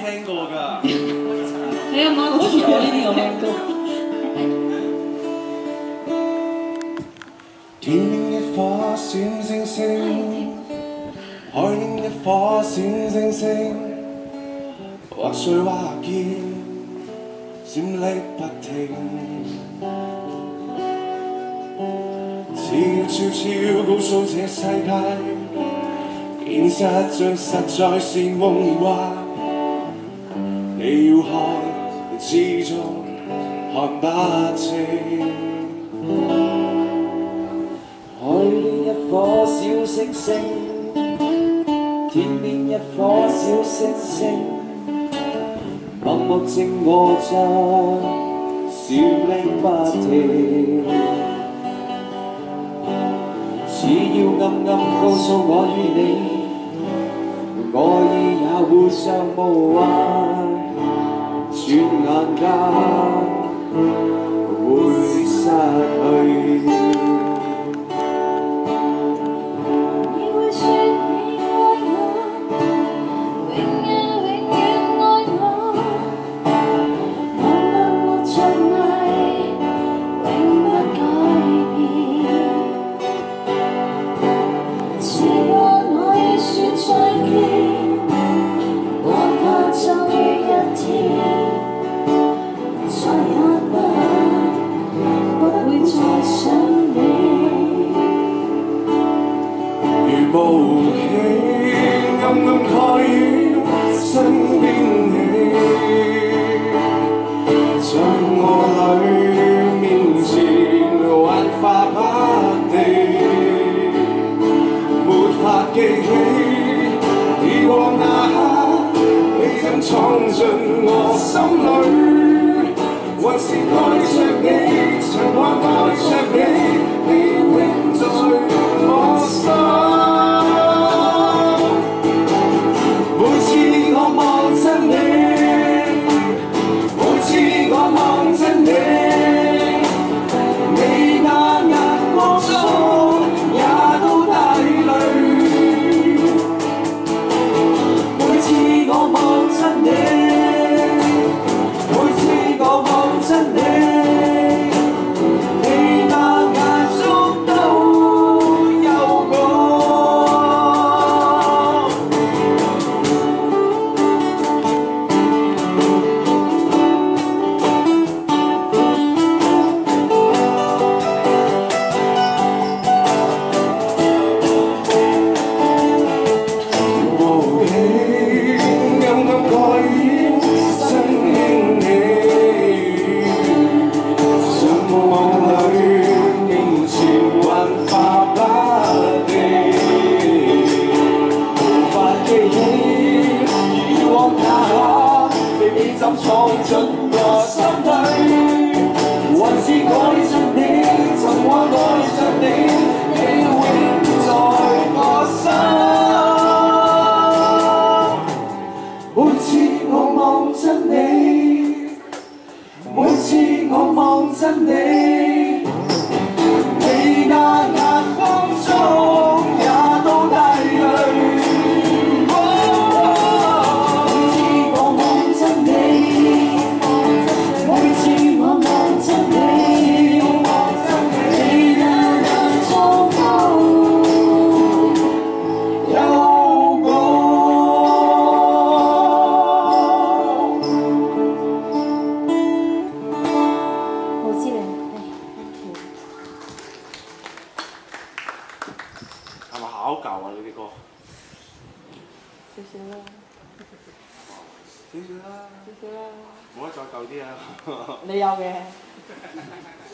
聽過㗎。 你有冇好似我呢啲有聽過？ 天邊一顆小星星，海邊一顆小星星，或碎或見，閃爍不停。只要悄悄告訴這世界，現實像實在是夢幻。你要看，始終看不清。 海邊一顆小星星，天邊一顆小星星，默默靜卧着，閃爍不停。只要暗暗告訴我與你，愛意也互相無限，轉眼間會失去。 如霧氣暗暗蓋於身邊你，在我裏面前幻化不定，沒法記起以往那刻，你怎闖進我心裏，還是愛着你，曾話愛着你，你永在我心。 闖進我心裏，還是愛着你，曾話愛着你，你永在我心。每次我望着你，每次我望着你，你那眼光中也都帶淚。 係咪考舊啊？呢啲歌少少啦， 少少啦， 少少啦， 冇得再舊啲啊！ 你有嘅。